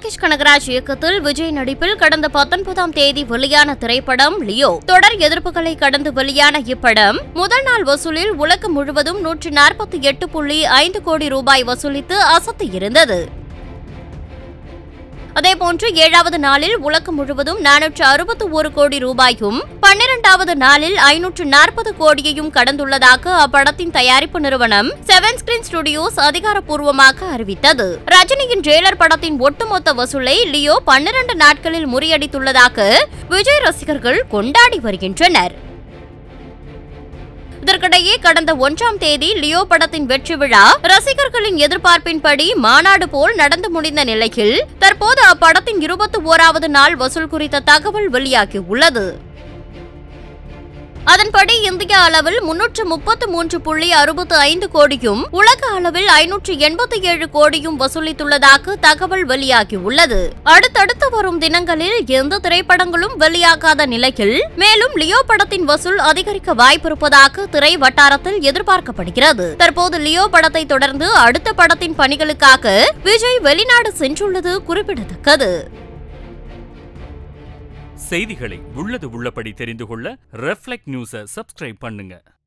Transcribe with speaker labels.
Speaker 1: லோகேஷ் கனகராஜ் இயக்கத்தில் விஜய் நடிப்பில் கடந்த 19ஆம் தேதி வெளியான திரைப்படம் லியோ. தொடர் எதிர்ப்புகளை கடந்து வெளியான இப்படம் முதல் நாள் வசூலில் உலகம் முழுவதும் 148.5 கோடி ரூபாய் வசூலித்து அசத்தியிருந்தது. அதேபோன்று 7வது நாளில் உலகம் முழுவதும் 461 கோடி ரூபாயும் 12வது நாளில் 540 கோடியையும் கடந்துள்ளதாக அப்படத்தின் தயாரிப்பு நிறுவனம் 7 ஸ்கிரீன் ஸ்டுடியோஸ் அதிகாரப்பூர்வமாக அறிவித்தது. ரஜினியின் ட்ரெய்லர் படத்தின் ஒட்டுமொத்த வசூலை லியோ 12 நாட்களில் முறியடித்துள்ளதாக விஜய் ரசிகர்கள் கொண்டாடி வருகின்றனர். இதற்கிடையே கடந்த 1ஆம் தேதி லியோ படத்தின் வெற்றி விழா ரசிகர்களின் எதிர்பார்ப்பின்படி மாநாடு போல் நடந்து முடிந்த நிலையில் தற்போது அப்படத்தின் 21வது நாள் வசூல் குறித்த தகவல் வெளியாகியுள்ளது. அதன்படி இந்திய அளவில் 333.65 கோடியும் உலக அளவில் 587 கோடியும் வசூலித்துள்ளதாக தகவல் வெளியாகியுள்ளது. அடுத்தடுத்து வரும் தினங்களில் எந்த திரைப்படங்களும் வெளியாகாத நிலையில் மேலும் லியோ படத்தின் வசூல் அதிகரிக்க வாய்ப்பிருப்பதாக திரை வட்டாரத்தில் எதிர்பார்க்கப்படுகிறது. தற்போது லியோ படத்தை தொடர்ந்து அடுத்த படத்தின் பணிகளுக்காக விஜய் வெளிநாடு சென்றுள்ளது குறிப்பிடத்தக்கது.
Speaker 2: செய்திகளை உள்ளது உள்ளபடி தெரிந்து கொள்ள ரெஃப்ளெக்ட் நியூஸை சப்ஸ்கிரைப் பண்ணுங்க.